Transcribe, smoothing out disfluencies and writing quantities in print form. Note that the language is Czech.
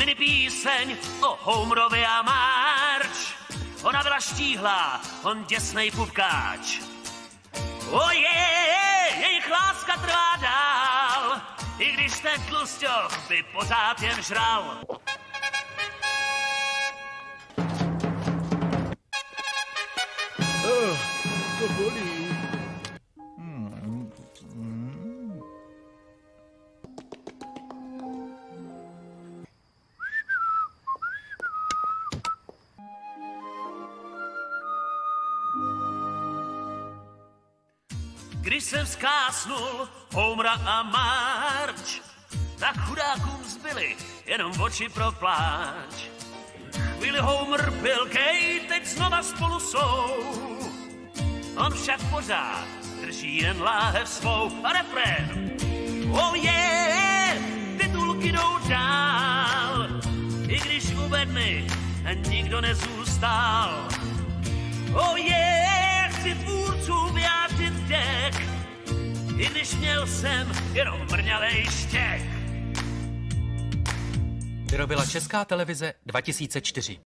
mini píseň o Homerovi a Marge. Ona byla štíhlá, on děsnej pupkáč. Jejich láska trvá dál, i když ten tlusťoch by pořád jen žral. To bolí. Když jsem zkásnul Homera a Marge, tak chudákům zbyly jenom oči pro pláč. Chvíli Homer byl gay, teď znova spolu jsou. On však pořád drží jen láhev svou a refrén. Oh yeah, titulky jdou dál, i když u bedny nikdo nezůstal. Oh yeah, chci tvůrcům vyjádřit vděk, i když měl jsem jenom mrňavej štěk. Vyrobila Česká televize 2004.